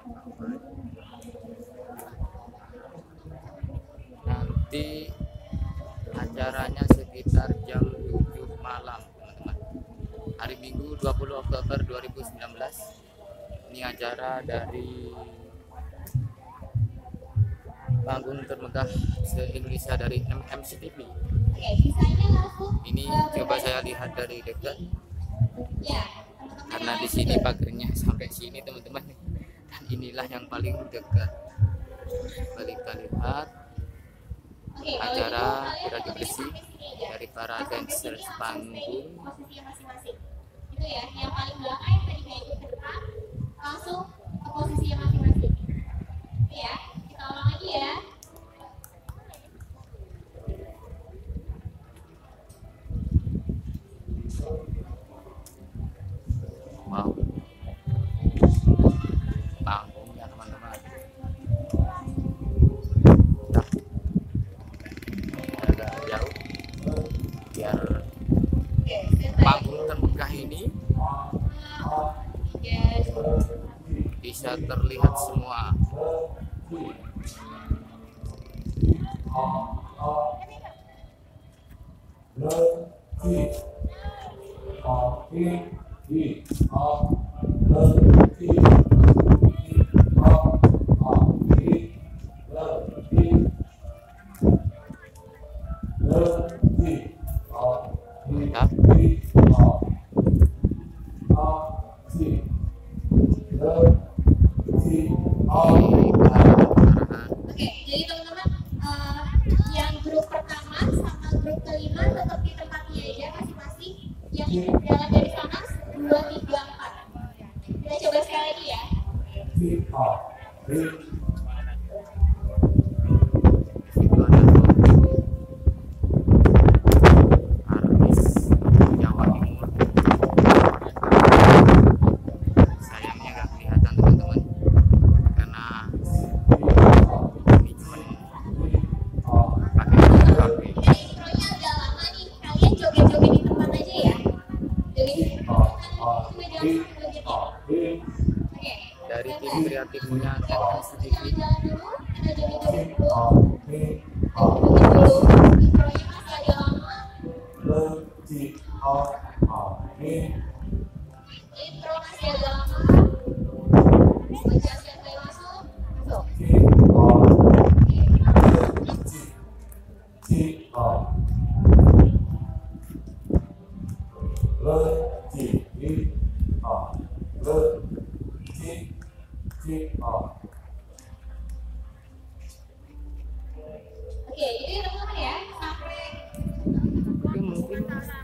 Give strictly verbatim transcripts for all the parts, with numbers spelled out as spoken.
Nanti acaranya sekitar jam tujuh malam, teman-teman. Hari Minggu dua puluh Oktober dua ribu sembilan belas. Ini acara dari panggung termegah se-Indonesia dari M M C T V. Ini coba saya lihat dari dekat. Karena di sini pagernya sampai sini, teman-teman. Dan inilah yang paling dekat. Balik kita lihat acara gladi bersih dari para dancers panggung. Itu ya, yang paling belakang yang tadi ikut ke depan langsung ke posisinya masing-masing. Ya, kita ulang lagi ya. Wow, panggungnya, teman-teman. Nah, agak jauh biar panggung termegah ini bisa terlihat semua. Oke, jadi teman-teman, uh, yang grup pertama sama grup kelima tetap di tempatnya aja masing-masing. Yang jalan dari sana dua, tiga, empat. Kita coba sekali lagi ya. Artis Jawa Timur. Sayangnya nggak kelihatan, teman-teman, karena ini cuma pakai H P. Intronya agak lama nih, kalian joget-joget di tempat aja ya. Joget di tempat, cuma jangan joget ya. Oke. Dari tim kreatifnya M M C T V. Jalan dulu, kita joget-joget dulu. Joget dulu. Intronya masih agak lama. Intro masih agak lama. Baca siapa yang masuk? Masuk. Oke, jadi teman-teman ya, sampai Tapi mungkin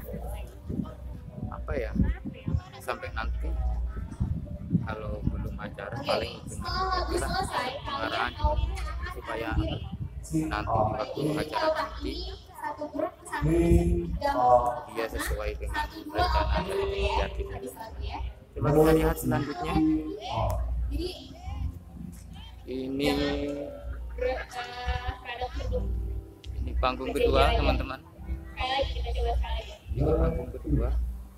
apa ya, sampai nanti kalau belum acara paling setelah lagu cuma selesai, pengarahan kalian supaya nanti waktu acara nanti satu grup sampai jam dia sesuai dengan rencana dari kreatif. habis lagu ya. Coba kita lihat selanjutnya. Jadi Ini grup uh, produk kedua. ini panggung kedua, teman-teman. Sekali lagi kita coba sekali lagi. Ini panggung kedua.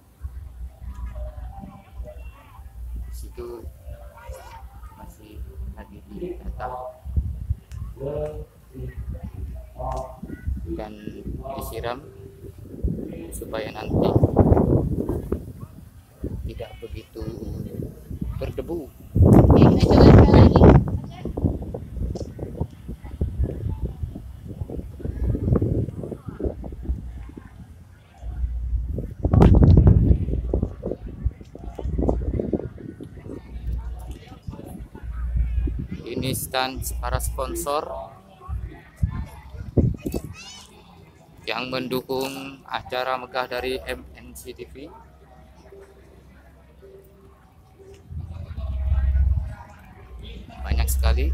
Di situ masih lagi ditata dan disiram supaya nanti tidak begitu berdebu. Oke, kita coba sekali lagi. Ini stand para sponsor yang mendukung acara megah dari M M C T V. Banyak sekali.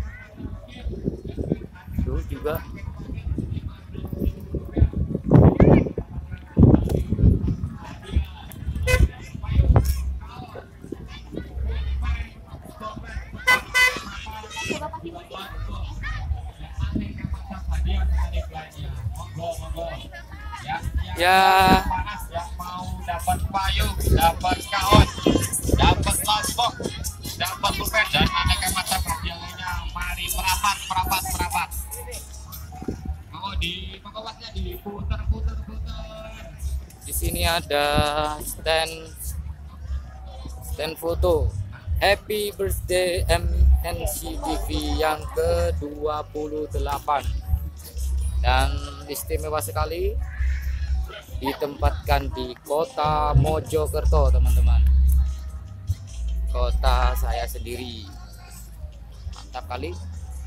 Itu juga ya, yang mau dapat payung, dapat kaos, dapat lombok, dapat pulpen dan aneka macam ada stand stand foto Happy Birthday M N C T V yang ke dua puluh delapan, dan istimewa sekali ditempatkan di kota Mojokerto, teman-teman, kota saya sendiri. Mantap kali.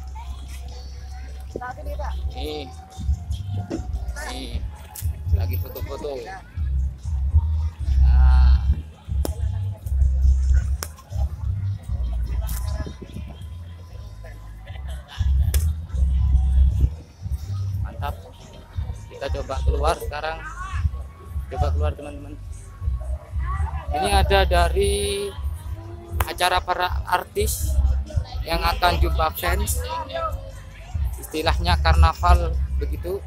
Nih, nih lagi foto-foto. Nah, mantap. Kita coba keluar sekarang. Coba keluar, teman-teman. Ini ada dari acara para artis yang akan jumpa fans, istilahnya karnaval begitu,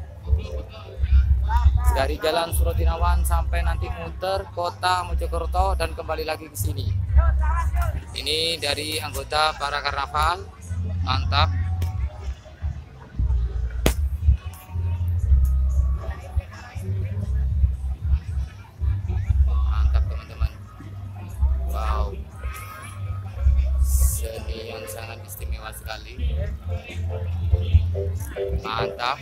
dari Jalan Surotinawan sampai nanti muter kota Mojokerto dan kembali lagi ke sini. Ini dari anggota para karnaval. Mantap. Mantap, teman-teman. Wow, seni yang sangat istimewa sekali. Mantap.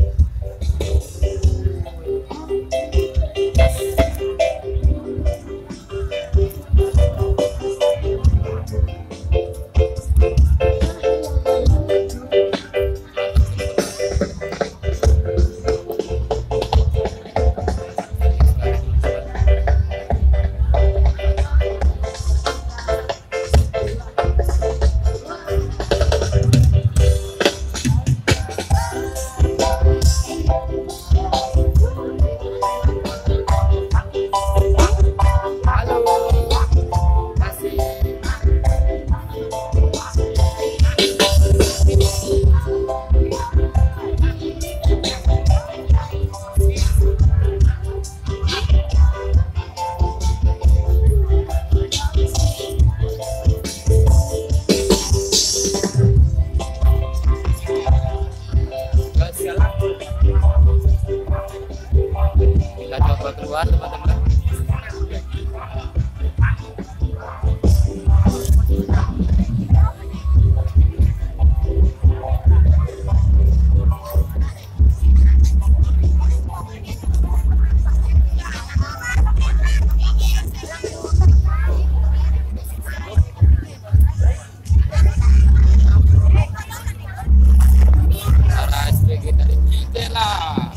Kita coba keluar, teman-teman. Para S P G dari Kitela.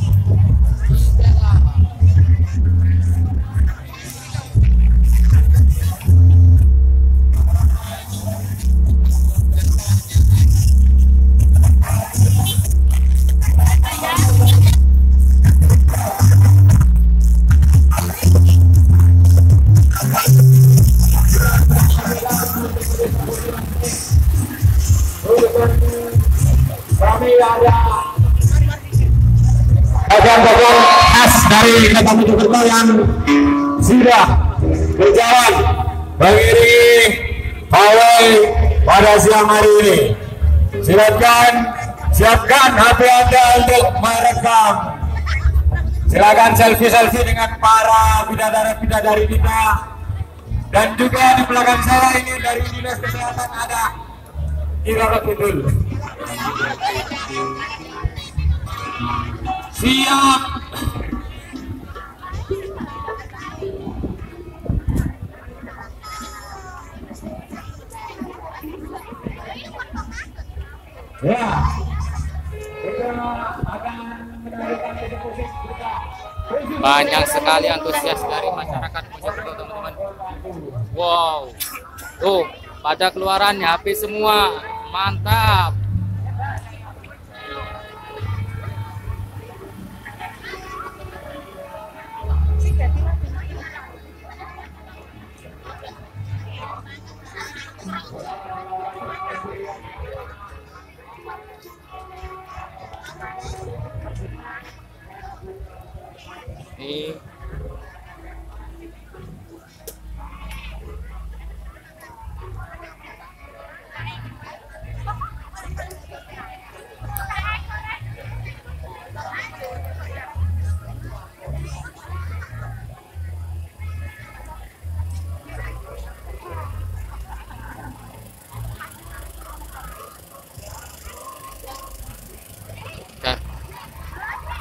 Kami ada bagian-bagian khas dari kota Mojokerto yang sudah berjalan mengiringi pawai pada siang hari ini. Silakan siapkan H P Anda untuk merekam. Silakan selfie-selfie dengan para bidadari-bidadari kita. Dan juga di belakang saya ini dari Dinas Kesehatan ada Kira Betul. Siap. Ya. Kita akan menarikan eksekusi kita. Banyak sekali antusias dari masyarakat Mojokerto, teman-teman. Wow, tuh pada keluarannya H P semua. Mantap. Ini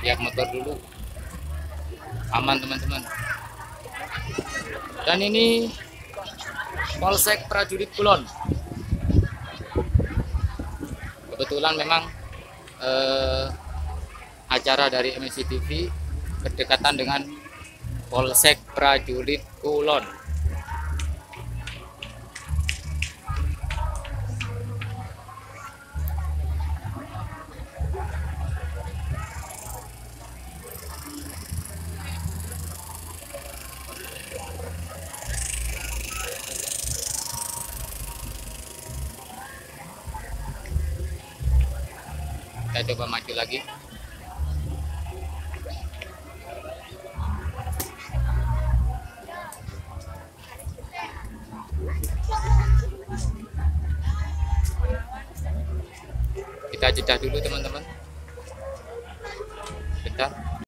lihat motor dulu. Aman teman-teman. Dan ini Polsek Prajurit Kulon. Kebetulan memang eh, acara dari M S I T V berdekatan dengan Polsek Prajurit Kulon. Kita coba maju lagi. Kita jeda dulu teman-teman. Bentar.